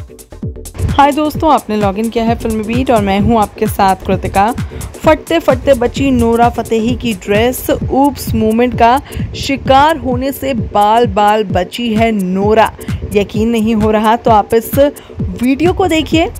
हाय दोस्तों, आपने लॉगिन किया है फिल्मी बीट और मैं हूं आपके साथ कृतिका। फटते फटते बची नोरा फतेही की ड्रेस, ऊप्स मूवमेंट का शिकार होने से बाल बाल बची है नोरा। यकीन नहीं हो रहा तो आप इस वीडियो को देखिए।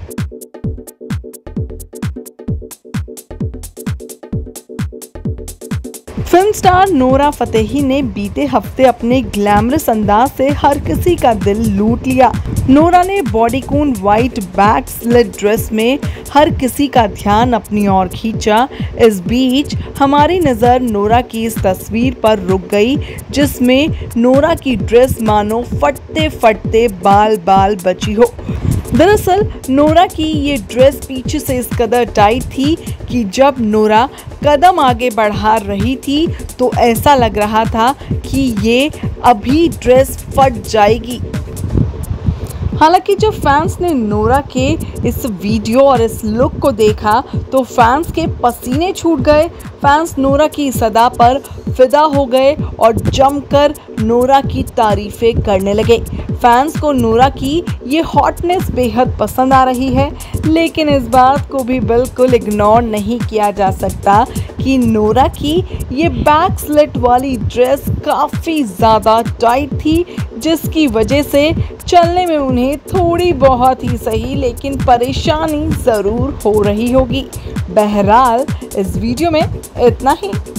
फिल्म स्टार नोरा फतेही ने बीते हफ्ते अपने ग्लैमरस अंदाज से हर किसी का दिल लूट लिया। नोरा ने bodycon white back slit dress में हर किसी का ध्यान अपनी ओर खींचा। इस बीच हमारी नज़र नोरा की इस तस्वीर पर रुक गई जिसमें नोरा की ड्रेस मानो फटते फटते बाल बाल बची हो। दरअसल नोरा की ये ड्रेस पीछे से इस कदर टाइट थी कि जब नोरा कदम आगे बढ़ा रही थी तो ऐसा लग रहा था कि ये अभी ड्रेस फट जाएगी। हालांकि जब फैंस ने नोरा के इस वीडियो और इस लुक को देखा तो फैंस के पसीने छूट गए। फैंस नोरा की इस अदा पर फिदा हो गए और जमकर नोरा की तारीफें करने लगे। फैंस को नोरा की ये हॉटनेस बेहद पसंद आ रही है, लेकिन इस बात को भी बिल्कुल इग्नोर नहीं किया जा सकता कि नोरा की ये बैक स्लिट वाली ड्रेस काफ़ी ज़्यादा टाइट थी, जिसकी वजह से चलने में उन्हें थोड़ी बहुत ही सही लेकिन परेशानी ज़रूर हो रही होगी। बहरहाल इस वीडियो में इतना ही।